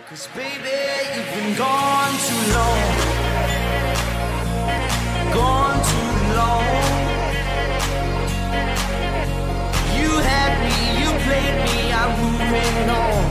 'Cause baby, you've been gone too long. Gone too long. You had me, you played me, I'm moving on.